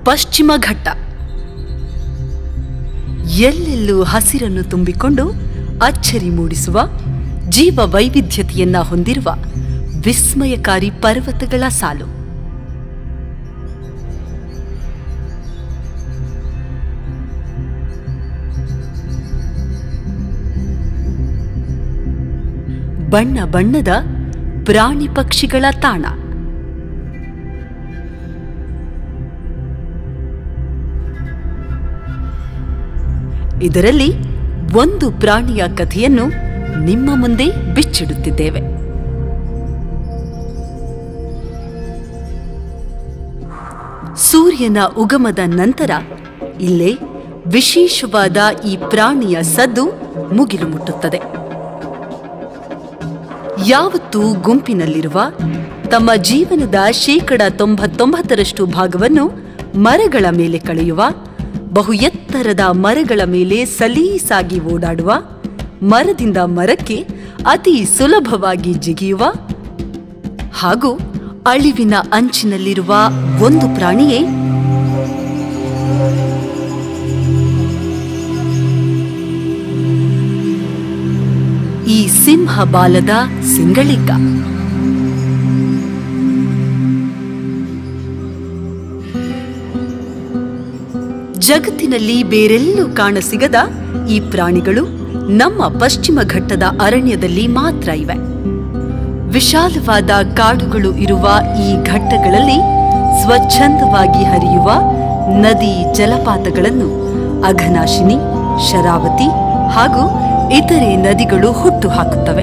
ಪಶ್ಚಿಮ ಘಟ್ಟ. ಎಲ್ಲೆಲ್ಲೂ ಹಸಿರನ್ನು ತುಂಬಿಕೊಂಡು ಅಚ್ಚರಿ ಮೂಡಿಸುವ ಜೀವ ವೈವಿಧ್ಯತೆಯನ್ನ ಹೊಂದಿರುವ ವಿಸ್ಮಯಕಾರಿ ಪರ್ವತಗಳ ಸಾಲು. ಬಣ್ಣ ಬಣ್ಣದ ಪ್ರಾಣಿ ಪಕ್ಷಿಗಳ ತಾಣ. ಇದರಲ್ಲಿ ಒಂದು ಪ್ರಾಣಿಯ ಕಥೆಯನ್ನು ನಿಮ್ಮ ಮುಂದೆ ಬಿಚ್ಚಿಡುತ್ತಿದ್ದೇವೆ. ಸೂರ್ಯನ ಉಗಮದ ನಂತರ ಇಲ್ಲೇ ವಿಶೇಷವಾದ ಈ ಪ್ರಾಣಿಯ ಸದ್ದು ಮುಗಿಲು ಮುಟ್ಟುತ್ತದೆ. ಯಾವತ್ತೂ ಗುಂಪಿನಲ್ಲಿರುವ ತಮ್ಮ ಜೀವನದ 99% ಭಾಗವನ್ನು ಮರಗಳ ಮೇಲೆ ಕಳೆಯುವ, ಬಹು ಎತ್ತರದ ಮರಗಳ ಮೇಲೆ ಸಲೀಸಾಗಿ ಓಡಾಡುವ, ಮರದಿಂದ ಮರಕ್ಕೆ ಅತಿ ಸುಲಭವಾಗಿ ಜಿಗಿಯುವ ಹಾಗೂ ಅಳಿವಿನ ಅಂಚಿನಲ್ಲಿರುವ ಒಂದು ಪ್ರಾಣಿಯೇ ಈ ಸಿಂಹ ಬಾಲದ ಸಿಂಗಳಿಕ. ಜಗತ್ತಿನಲ್ಲಿ ಬೇರೆಲ್ಲೂ ಕಾಣಸಿಗದ ಈ ಪ್ರಾಣಿಗಳು ನಮ್ಮ ಪಶ್ಚಿಮ ಘಟ್ಟದ ಅರಣ್ಯದಲ್ಲಿ ಮಾತ್ರ ಇವೆ. ವಿಶಾಲವಾದ ಕಾಡುಗಳು ಇರುವ ಈ ಘಟ್ಟಗಳಲ್ಲಿ ಸ್ವಚ್ಛಂದವಾಗಿ ಹರಿಯುವ ನದಿ ಜಲಪಾತಗಳನ್ನು ಅಘನಾಶಿನಿ, ಶರಾವತಿ ಹಾಗೂ ಇತರೆ ನದಿಗಳು ಹುಟ್ಟು ಹಾಕುತ್ತವೆ.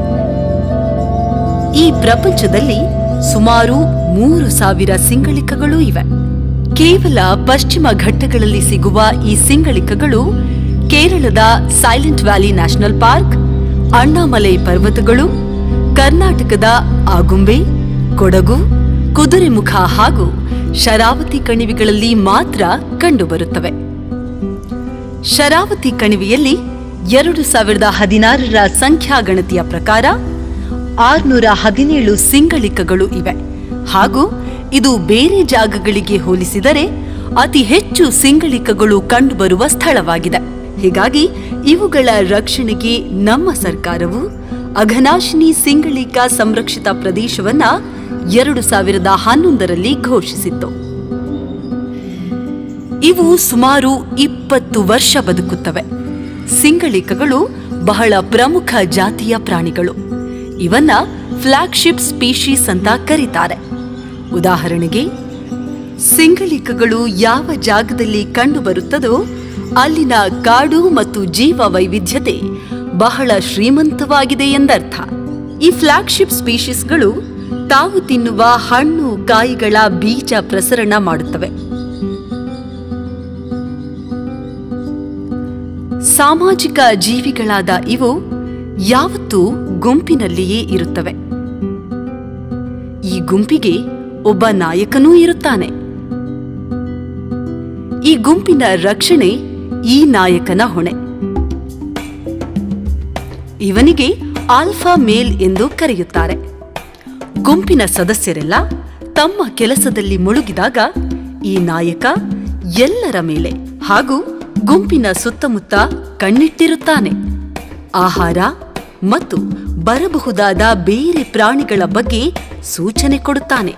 ಈ ಪ್ರಪಂಚದಲ್ಲಿ ಸುಮಾರು 3000 ಸಿಂಗಳಿಕಗಳು ಇವೆ. ಕೇವಲ ಪಶ್ಚಿಮ ಘಟ್ಟಗಳಲ್ಲಿ ಸಿಗುವ ಈ ಸಿಂಗಳಿಕಗಳು ಕೇರಳದ silent valley national park, Annamalai ಪರ್ವತಗಳು, ಕರ್ನಾಟಕದ ಆಗುಂಬೆ, ಕೊಡಗು, ಕುದುರೆಮುಖ ಹಾಗೂ ಶರಾವತಿ ಕಣಿವೆಗಳಲ್ಲಿ ಮಾತ್ರ ಕಂಡುಬರುತ್ತವೆ. ಶರಾವತಿ ಕಣಿವೆಯಲ್ಲಿ 2016ರ ಸಂಖ್ಯಾಗಣತಿಯ ಪ್ರಕಾರ 617 ಸಿಂಗಳಿಕಗಳು ಇವೆ ಹಾಗೂ ಇದು ಬೇರೆ ಜಾಗಗಳಿಗೆ ಹೋಲಿಸಿದರೆ ಅತಿ ಹೆಚ್ಚು ಸಿಂಗಳಿಕಗಳು ಕಂಡುಬರುವ ಸ್ಥಳವಾಗಿದೆ. ಹೀಗಾಗಿ ಇವುಗಳ ರಕ್ಷಣೆಗೆ ನಮ್ಮ ಸರ್ಕಾರವು ಅಘನಾಶಿನಿ ಸಿಂಗಳಿಕ ಸಂರಕ್ಷಿತ ಪ್ರದೇಶವನ್ನ 2011ರಲ್ಲಿ ಘೋಷಿಸಿತ್ತು. ಇವು ಸುಮಾರು 20 ವರ್ಷ ಬದುಕುತ್ತವೆ. ಸಿಂಗಳಿಕಗಳು ಬಹಳ ಪ್ರಮುಖ ಜಾತಿಯ ಪ್ರಾಣಿಗಳು. ಇವನ್ನ ಫ್ಲಾಗ್ಶಿಪ್ ಸ್ಪೀಶೀಸ್ ಅಂತ ಕರೀತಾರೆ. ಉದಾಹರಣೆಗೆ, ಸಿಂಗಳಿಕಗಳು ಯಾವ ಜಾಗದಲ್ಲಿ ಕಂಡುಬರುತ್ತದೋ ಅಲ್ಲಿನ ಕಾಡು ಮತ್ತು ಜೀವ ವೈವಿಧ್ಯತೆ ಬಹಳ ಶ್ರೀಮಂತವಾಗಿದೆ ಎಂದರ್ಥ. ಈ ಫ್ಲಾಗ್ಶಿಪ್ ಸ್ಪೀಶೀಸ್ಗಳು ತಾವು ತಿನ್ನುವ ಹಣ್ಣು ಕಾಯಿಗಳ ಬೀಜ ಪ್ರಸರಣ ಮಾಡುತ್ತವೆ. ಸಾಮಾಜಿಕ ಜೀವಿಗಳಾದ ಇವು ಯಾವತ್ತೂ ಗುಂಪಿನಲ್ಲಿಯೇ ಇರುತ್ತವೆ. ಈ ಗುಂಪಿಗೆ ಒಬ್ಬ ನಾಯಕನೂ ಇರುತ್ತಾನೆ. ಈ ಗುಂಪಿನ ರಕ್ಷಣೆ ಈ ನಾಯಕನ ಹೊಣೆ. ಇವನಿಗೆ ಆಲ್ಫಾ ಮೇಲ್ ಎಂದು ಕರೆಯುತ್ತಾರೆ. ಗುಂಪಿನ ಸದಸ್ಯರೆಲ್ಲ ತಮ್ಮ ಕೆಲಸದಲ್ಲಿ ಮುಳುಗಿದಾಗ ಈ ನಾಯಕ ಎಲ್ಲರ ಮೇಲೆ ಹಾಗೂ ಗುಂಪಿನ ಸುತ್ತಮುತ್ತ ಕಣ್ಣಿಟ್ಟಿರುತ್ತಾನೆ. ಆಹಾರ ಮತ್ತು ಬರಬಹುದಾದ ಬೇರೆ ಪ್ರಾಣಿಗಳ ಬಗ್ಗೆ ಸೂಚನೆ ಕೊಡುತ್ತಾನೆ.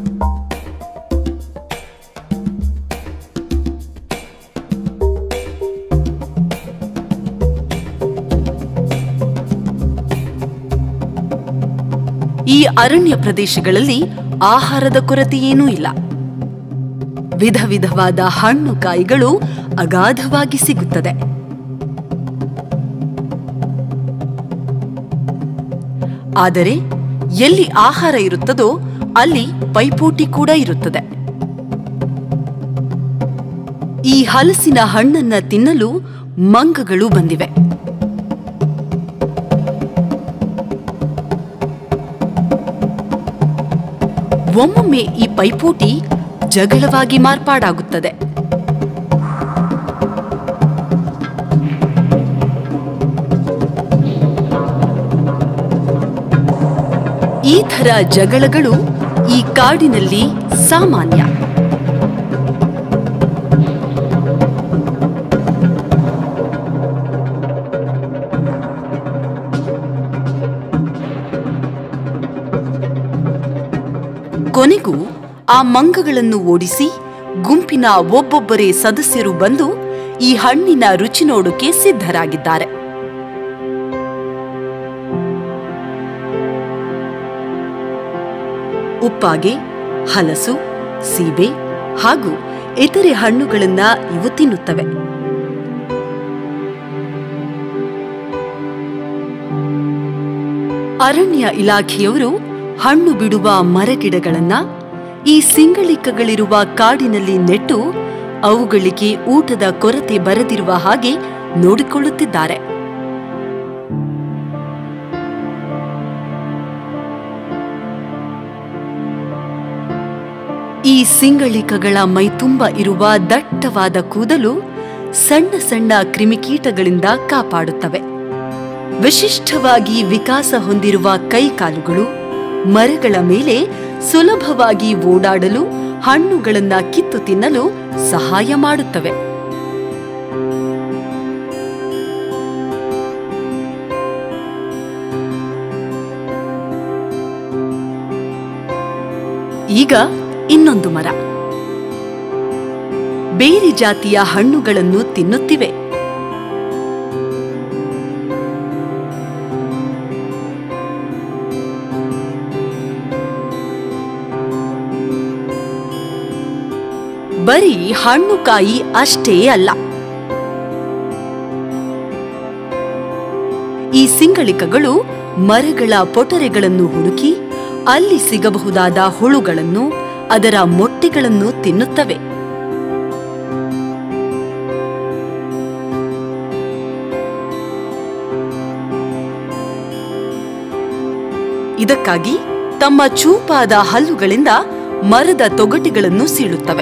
ಈ ಅರಣ್ಯ ಪ್ರದೇಶಗಳಲ್ಲಿ ಆಹಾರದ ಕೊರತೆಯೇನೂ ಇಲ್ಲ. ವಿಧ ವಿಧವಾದ ಹಣ್ಣು ಕಾಯಿಗಳು ಅಗಾಧವಾಗಿ ಸಿಗುತ್ತದೆ. ಆದರೆ ಎಲ್ಲಿ ಆಹಾರ ಇರುತ್ತದೋ ಅಲ್ಲಿ ಪೈಪೋಟಿ ಕೂಡ ಇರುತ್ತದೆ. ಈ ಹಲಸಿನ ಹಣ್ಣನ್ನ ತಿನ್ನಲು ಮಂಗಗಳು ಬಂದಿವೆ. ಒಮ್ಮೊಮ್ಮೆ ಈ ಪೈಪೋಟಿ ಜಗಳವಾಗಿ ಮಾರ್ಪಾಡಾಗುತ್ತದೆ. ಈ ಥರ ಜಗಳಗಳು ಈ ಕಾಡಿನಲ್ಲಿ ಸಾಮಾನ್ಯ. ಕೊನೆಗೂ ಆ ಮಂಗಗಳನ್ನು ಓಡಿಸಿ ಗುಂಪಿನ ಒಬ್ಬೊಬ್ಬರೇ ಸದಸ್ಯರು ಬಂದು ಈ ಹಣ್ಣಿನ ರುಚಿ ನೋಡೋಕೆ ಸಿದ್ಧರಾಗಿದ್ದಾರೆ. ಉಪ್ಪಾಗೆ, ಹಲಸು, ಸೀಬೆ ಹಾಗೂ ಇತರೆ ಹಣ್ಣುಗಳನ್ನ ಇವು ತಿನ್ನುತ್ತವೆ. ಅರಣ್ಯ ಇಲಾಖೆಯವರು ಹಣ್ಣು ಬಿಡುವ ಮರಗಿಡಗಳನ್ನ ಈ ಸಿಂಗಳಿಕಗಳಿರುವ ಕಾಡಿನಲ್ಲಿ ನೆಟ್ಟು ಅವುಗಳಿಗೆ ಊಟದ ಕೊರತೆ ಬರದಿರುವ ಹಾಗೆ ನೋಡಿಕೊಳ್ಳುತ್ತಿದ್ದಾರೆ. ಈ ಸಿಂಗಳಿಕಗಳ ಮೈತುಂಬ ಇರುವ ದಟ್ಟವಾದ ಕೂದಲು ಸಣ್ಣ ಸಣ್ಣ ಕ್ರಿಮಿಕೀಟಗಳಿಂದ ಕಾಪಾಡುತ್ತವೆ. ವಿಶಿಷ್ಟವಾಗಿ ವಿಕಾಸ ಹೊಂದಿರುವ ಕೈಕಾಲುಗಳು ಮರಗಳ ಮೇಲೆ ಸುಲಭವಾಗಿ ಓಡಾಡಲು, ಹಣ್ಣುಗಳನ್ನ ಕಿತ್ತು ತಿನ್ನಲು ಸಹಾಯ ಮಾಡುತ್ತವೆ. ಈಗ ಇನ್ನೊಂದು ಮರ ಬೇರೆ ಜಾತಿಯ ಹಣ್ಣುಗಳನ್ನು ತಿನ್ನುತ್ತಿವೆ. ಬರೀ ಹಣ್ಣು ಕಾಯಿ ಅಷ್ಟೇ ಅಲ್ಲ, ಈ ಸಿಂಗಳಿಕಗಳು ಮರಗಳ ಪೊಟರೆಗಳನ್ನು ಹುಡುಕಿ ಅಲ್ಲಿ ಸಿಗಬಹುದಾದ ಹುಳುಗಳನ್ನು, ಅದರ ಮೊಟ್ಟೆಗಳನ್ನು ತಿನ್ನುತ್ತವೆ. ಇದಕ್ಕಾಗಿ ತಮ್ಮ ಚೂಪಾದ ಹಲ್ಲುಗಳಿಂದ ಮರದ ತೊಗಟೆಗಳನ್ನು ಸೀಳುತ್ತವೆ.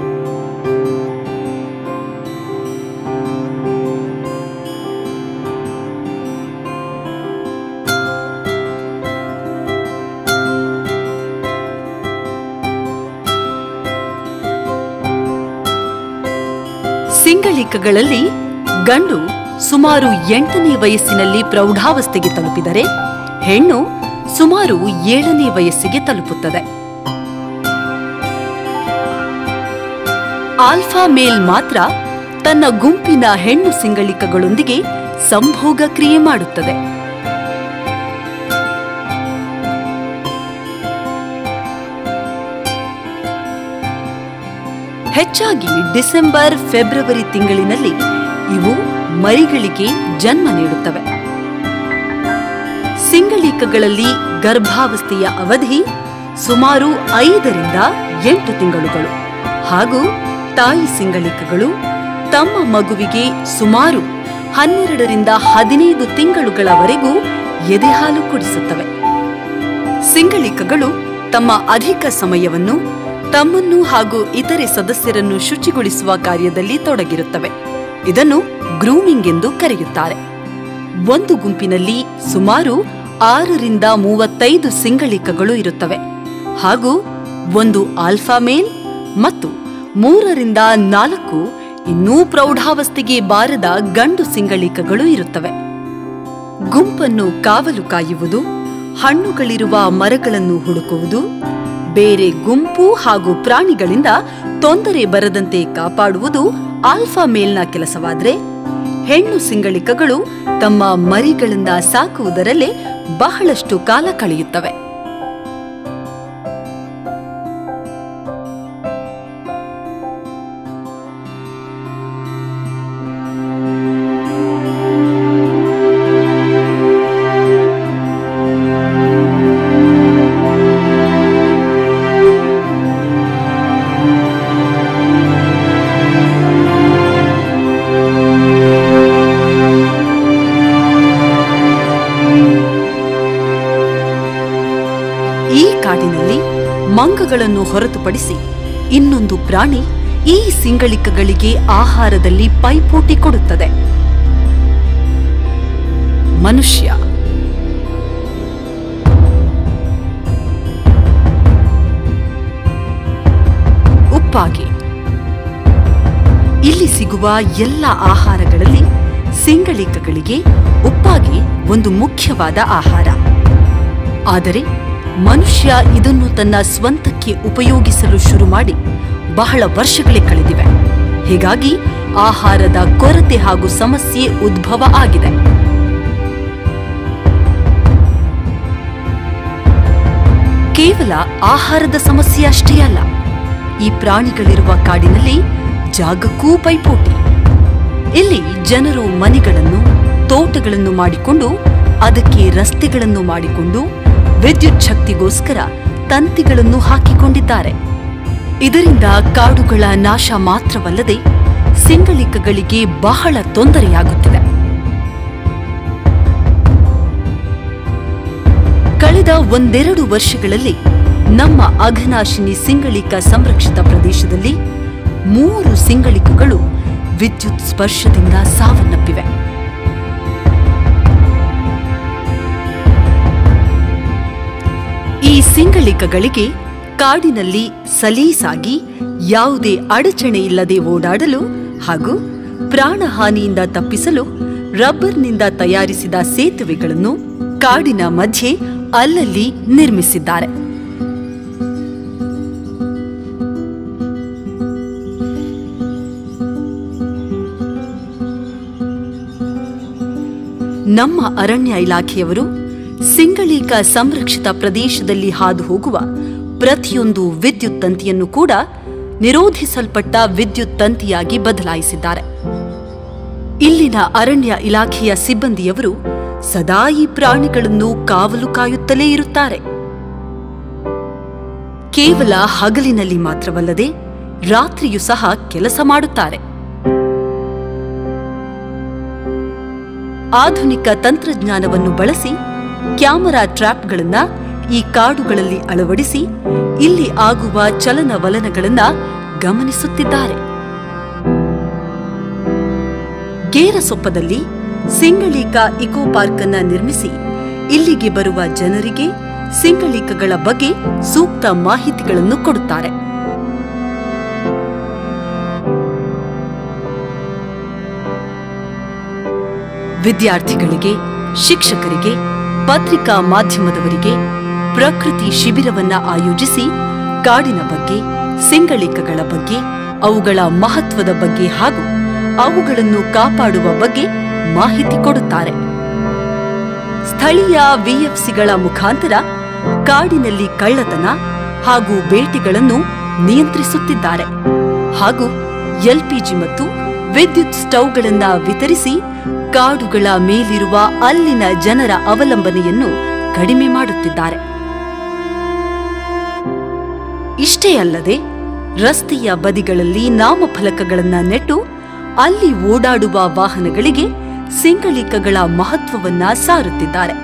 ಸಿಂಗಳಿಕಗಳಲ್ಲಿ ಗಂಡು ಸುಮಾರು 8ನೇ ವಯಸ್ಸಿನಲ್ಲಿ ಪ್ರೌಢಾವಸ್ಥೆಗೆ ತಲುಪಿದರೆ ಹೆಣ್ಣು ಸುಮಾರು 7ನೇ ವಯಸ್ಸಿಗೆ ತಲುಪುತ್ತದೆ. ಆಲ್ಫಾ ಮೇಲ್ ಮಾತ್ರ ತನ್ನ ಗುಂಪಿನ ಹೆಣ್ಣು ಸಿಂಗಳಿಕಗಳೊಂದಿಗೆ ಸಂಭೋಗ ಕ್ರಿಯೆ ಮಾಡುತ್ತದೆ. ಹೆಚ್ಚಾಗಿ ಡಿಸೆಂಬರ್, ಫೆಬ್ರವರಿ ತಿಂಗಳಿನಲ್ಲಿ ಇವು ಮರಿಗಳಿಗೆ ಜನ್ಮ ನೀಡುತ್ತವೆ. ಸಿಂಗಳಿಕಗಳಲ್ಲಿ ಗರ್ಭಾವಸ್ಥೆಯ ಅವಧಿ ಸುಮಾರು 5ರಿಂದ 8 ತಿಂಗಳುಗಳು ಹಾಗೂ ತಾಯಿ ಸಿಂಗಳಿಕಗಳು ತಮ್ಮ ಮಗುವಿಗೆ ಸುಮಾರು 12ರಿಂದ 15 ತಿಂಗಳುಗಳವರೆಗೂ ಎದೆಹಾಲು ಕುಡಿಸುತ್ತವೆ. ಸಿಂಗಳಿಕಗಳು ತಮ್ಮ ಅಧಿಕ ಸಮಯವನ್ನು ತಮ್ಮನ್ನು ಹಾಗೂ ಇತರೆ ಸದಸ್ಯರನ್ನು ಶುಚಿಗೊಳಿಸುವ ಕಾರ್ಯದಲ್ಲಿ ತೊಡಗಿರುತ್ತವೆ. ಇದನ್ನು ಗ್ರೂಮಿಂಗ್ ಎಂದು ಕರೆಯುತ್ತಾರೆ. ಒಂದು ಗುಂಪಿನಲ್ಲಿ ಸುಮಾರು 6ರಿಂದ 35 ಸಿಂಗಳಿಕಗಳು ಇರುತ್ತವೆ ಹಾಗೂ ಒಂದು ಆಲ್ಫಾ ಮೇಲ್ ಮತ್ತು 3ರಿಂದ 4 ಇನ್ನೂ ಪ್ರೌಢಾವಸ್ಥೆಗೆ ಬಾರದ ಗಂಡು ಸಿಂಗಳಿಕಗಳು ಇರುತ್ತವೆ. ಗುಂಪನ್ನು ಕಾವಲು ಕಾಯುವುದು, ಹಣ್ಣುಗಳಿರುವ ಮರಗಳನ್ನು ಹುಡುಕುವುದು, ಬೇರೆ ಗುಂಪು ಹಾಗೂ ಪ್ರಾಣಿಗಳಿಂದ ತೊಂದರೆ ಬರದಂತೆ ಕಾಪಾಡುವುದು ಆಲ್ಫಾ ಮೇಲ್ನ ಕೆಲಸವಾದರೆ, ಹೆಣ್ಣು ಸಿಂಗಳಿಕಗಳು ತಮ್ಮ ಮರಿಗಳಿಂದ ಸಾಕುವುದರಲ್ಲೇ ಬಹಳಷ್ಟು ಕಾಲ ಕಳೆಯುತ್ತವೆ. ಮಂಗಗಳನ್ನು ಹೊರತುಪಡಿಸಿ ಇನ್ನೊಂದು ಪ್ರಾಣಿ ಈ ಸಿಂಗಳಿಕಗಳಿಗೆ ಆಹಾರದಲ್ಲಿ ಪೈಪೋಟಿ ಕೊಡುತ್ತದೆ. ಮನುಷ್ಯ. ಉಪ್ಪಾಗೆ. ಇಲ್ಲಿ ಸಿಗುವ ಎಲ್ಲ ಆಹಾರಗಳಲ್ಲಿ ಸಿಂಗಳಿಕಗಳಿಗೆ ಉಪ್ಪಾಗೆ ಒಂದು ಮುಖ್ಯವಾದ ಆಹಾರ. ಆದರೆ ಮನುಷ್ಯ ಇದನ್ನು ತನ್ನ ಸ್ವಂತಕ್ಕೆ ಉಪಯೋಗಿಸಲು ಶುರು ಮಾಡಿ ಬಹಳ ವರ್ಷಗಳೇ ಕಳೆದಿವೆ. ಹೀಗಾಗಿ ಆಹಾರದ ಕೊರತೆ ಹಾಗೂ ಸಮಸ್ಯೆ ಉದ್ಭವ ಆಗಿದೆ. ಕೇವಲ ಆಹಾರದ ಸಮಸ್ಯೆ ಅಷ್ಟೇ ಅಲ್ಲ, ಈ ಪ್ರಾಣಿಗಳಿರುವ ಕಾಡಿನಲ್ಲಿ ಜಾಗಕ್ಕೂ ಪೈಪೋಟಿ. ಇಲ್ಲಿ ಜನರು ಮನೆಗಳನ್ನು, ತೋಟಗಳನ್ನು ಮಾಡಿಕೊಂಡು ಅದಕ್ಕೆ ರಸ್ತೆಗಳನ್ನು ಮಾಡಿಕೊಂಡು ವಿದ್ಯುತ್ ಶಕ್ತಿಗೋಸ್ಕರ ತಂತಿಗಳನ್ನು ಹಾಕಿಕೊಂಡಿದ್ದಾರೆ. ಇದರಿಂದ ಕಾಡುಗಳ ನಾಶ ಮಾತ್ರವಲ್ಲದೆ ಸಿಂಗಳಿಕಗಳಿಗೆ ಬಹಳ ತೊಂದರೆಯಾಗುತ್ತಿದೆ. ಕಳೆದ ಒಂದೆರಡು ವರ್ಷಗಳಲ್ಲಿ ನಮ್ಮ ಅಘನಾಶಿನಿ ಸಿಂಗಳಿಕ ಸಂರಕ್ಷಿತ ಪ್ರದೇಶದಲ್ಲಿ 3 ಸಿಂಗಳಿಕಗಳು ವಿದ್ಯುತ್ ಸ್ಪರ್ಶದಿಂದ ಸಾವನ್ನಪ್ಪಿವೆ. ಈ ಸಿಂಗಳಿಕಗಳಿಗೆ ಕಾಡಿನಲ್ಲಿ ಸಲೀಸಾಗಿ ಯಾವುದೇ ಅಡಚಣೆ ಇಲ್ಲದೆ ಓಡಾಡಲು ಹಾಗೂ ಪ್ರಾಣಹಾನಿಯಿಂದ ತಪ್ಪಿಸಲು ರಬ್ಬರ್ನಿಂದ ತಯಾರಿಸಿದ ಸೇತುವೆಗಳನ್ನು ಕಾಡಿನ ಮಧ್ಯೆ ಅಲ್ಲಲ್ಲಿ ನಿರ್ಮಿಸಿದ್ದಾರೆ. ನಮ್ಮ ಅರಣ್ಯ ಇಲಾಖೆಯವರು ಸಿಂಗಳಿಕ ಸಂರಕ್ಷಿತ ಪ್ರದೇಶದಲ್ಲಿ ಹಾದು ಹೋಗುವ ಪ್ರತಿಯೊಂದು ವಿದ್ಯುತ್ ತಂತಿಯನ್ನು ಕೂಡ ನಿರೋಧಿಸಲ್ಪಟ್ಟ ವಿದ್ಯುತ್ ತಂತಿಯಾಗಿ ಬದಲಾಯಿಸಿದ್ದಾರೆ. ಇಲ್ಲಿನ ಅರಣ್ಯ ಇಲಾಖೆಯ ಸಿಬ್ಬಂದಿಯವರು ಸದಾ ಈ ಪ್ರಾಣಿಗಳನ್ನು ಕಾವಲು ಕಾಯುತ್ತಲೇ ಇರುತ್ತಾರೆ. ಕೇವಲ ಹಗಲಿನಲ್ಲಿ ಮಾತ್ರವಲ್ಲದೆ ರಾತ್ರಿಯೂ ಸಹ ಕೆಲಸ ಮಾಡುತ್ತಾರೆ. ಆಧುನಿಕ ತಂತ್ರಜ್ಞಾನವನ್ನು ಬಳಸಿ ಕ್ಯಾಮೆರಾ ಟ್ರ್ಯಾಪ್ಗಳನ್ನ ಈ ಕಾಡುಗಳಲ್ಲಿ ಅಳವಡಿಸಿ ಇಲ್ಲಿ ಆಗುವ ಚಲನವಲನಗಳನ್ನ ಗಮನಿಸುತ್ತಿದ್ದಾರೆ. ಗೇರಸೊಪ್ಪದಲ್ಲಿ ಸಿಂಗಳಿಕ ಇಕೋ ಪಾರ್ಕ್ ಅನ್ನ ನಿರ್ಮಿಸಿ ಇಲ್ಲಿಗೆ ಬರುವ ಜನರಿಗೆ ಸಿಂಗಳಿಕಗಳ ಬಗ್ಗೆ ಸೂಕ್ತ ಮಾಹಿತಿಗಳನ್ನು ಕೊಡುತ್ತಾರೆ. ವಿದ್ಯಾರ್ಥಿಗಳಿಗೆ, ಶಿಕ್ಷಕರಿಗೆ, ಪತ್ರಿಕಾ ಮಾಧ್ಯಮದವರಿಗೆ ಪ್ರಕೃತಿ ಶಿಬಿರವನ್ನ ಆಯೋಜಿಸಿ ಕಾಡಿನ ಬಗ್ಗೆ, ಸಿಂಗಳಿಕಗಳ ಬಗ್ಗೆ, ಅವುಗಳ ಮಹತ್ವದ ಬಗ್ಗೆ ಹಾಗೂ ಅವುಗಳನ್ನು ಕಾಪಾಡುವ ಬಗ್ಗೆ ಮಾಹಿತಿ ಕೊಡುತ್ತಾರೆ. ಸ್ಥಳೀಯ ವಿಎಫ್ಸಿಗಳ ಮುಖಾಂತರ ಕಾಡಿನಲ್ಲಿ ಕಳ್ಳತನ ಹಾಗೂ ಬೇಟೆಗಳನ್ನು ನಿಯಂತ್ರಿಸುತ್ತಿದ್ದಾರೆ ಹಾಗೂ ಎಲ್ಪಿಜಿ ಮತ್ತು ವಿದ್ಯುತ್ ಸ್ಟವ್ಗಳನ್ನು ವಿತರಿಸಿ ಕಾಡುಗಳ ಮೇಲಿರುವ ಅಲ್ಲಿನ ಜನರ ಅವಲಂಬನೆಯನ್ನು ಕಡಿಮೆ ಮಾಡುತ್ತಿದ್ದಾರೆ. ಇಷ್ಟೇ ಅಲ್ಲದೆ ರಸ್ತೆಯ ಬದಿಗಳಲ್ಲಿ ನಾಮಫಲಕಗಳನ್ನು ನೆಟ್ಟು ಅಲ್ಲಿ ಓಡಾಡುವ ವಾಹನಗಳಿಗೆ ಸಿಂಗಳಿಕಗಳ ಮಹತ್ವವನ್ನ ಸಾರುತ್ತಿದ್ದಾರೆ.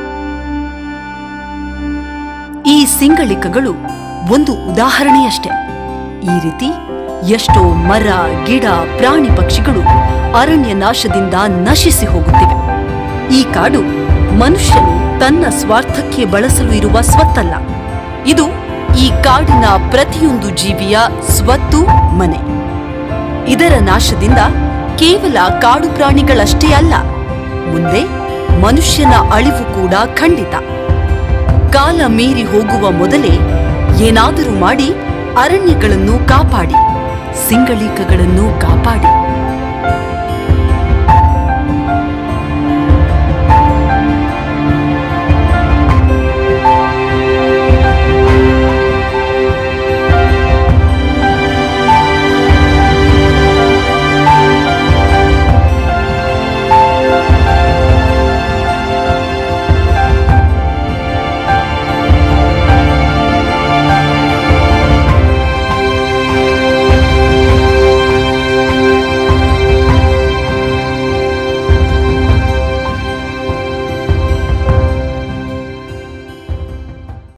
ಈ ಸಿಂಗಳಿಕಗಳು ಒಂದು ಉದಾಹರಣೆಯಷ್ಟೇ. ಈ ರೀತಿ ಎಷ್ಟೋ ಮರ, ಗಿಡ, ಪ್ರಾಣಿ, ಪಕ್ಷಿಗಳು ಅರಣ್ಯ ನಾಶದಿಂದ ನಶಿಸಿ ಹೋಗುತ್ತಿವೆ. ಈ ಕಾಡು ಮನುಷ್ಯನು ತನ್ನ ಸ್ವಾರ್ಥಕ್ಕೆ ಬಳಸಲು ಇರುವ ಸ್ವತ್ತಲ್ಲ. ಇದು ಈ ಕಾಡಿನ ಪ್ರತಿಯೊಂದು ಜೀವಿಯ ಸ್ವತ್ತು, ಮನೆ. ಇದರ ನಾಶದಿಂದ ಕೇವಲ ಕಾಡು ಪ್ರಾಣಿಗಳಷ್ಟೇ ಅಲ್ಲ, ಮುಂದೆ ಮನುಷ್ಯನ ಅಳಿವು ಕೂಡ ಖಂಡಿತ. ಕಾಲ ಮೀರಿ ಹೋಗುವ ಮೊದಲೇ ಏನಾದರೂ ಮಾಡಿ ಅರಣ್ಯಗಳನ್ನು ಕಾಪಾಡಿ, ಸಿಂಗಳಿಕಗಳನ್ನು ಕಾಪಾಡಿ.